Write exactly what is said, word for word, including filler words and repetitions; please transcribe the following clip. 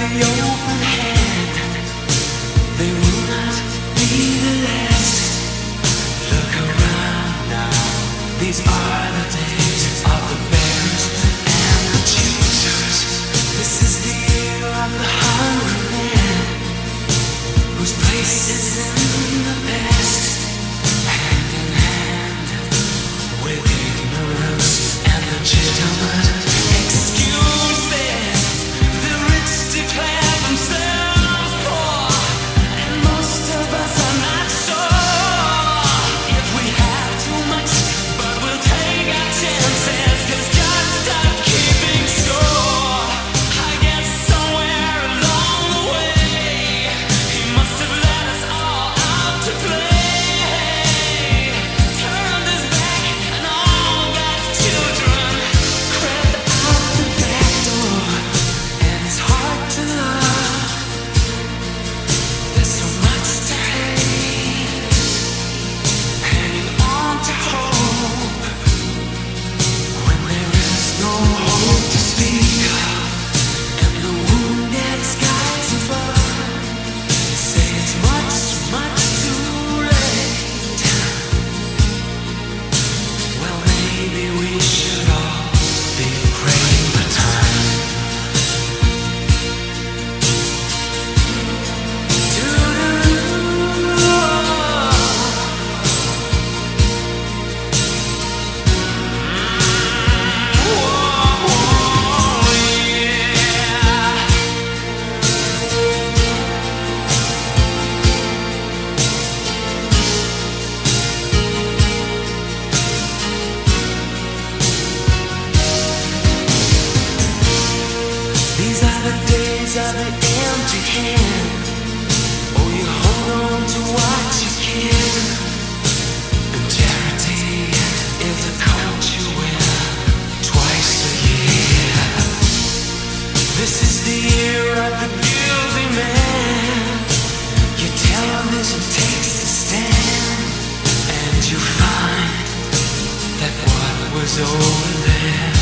the open hand. They will not be the last. Look around now. These are the days of the bearers and the choosers. This is the year of the hungry man, whose place is in the past. Hand in hand with ignorance and the gentleman. Excuses. The rich declare themselves poor, and most of us are not sure if we have too much, but we'll take our chances, 'cause God stopped keeping score. I guess somewhere along the way, He must have let us all out to play. Turned His back and all God's children crept out the back door. And it's hard to love. There's so much to hate, hanging on to hope when there is no hope to speak of, and the wounded skies above say it's much, much too late. Well, maybe we should all be praying for time to These are the days of the empty hand. Oh, you hold on to what you can. And charity is a coat you wear twice a year. This is the year of the guilty man. Your television takes a stand, and you find that what was over there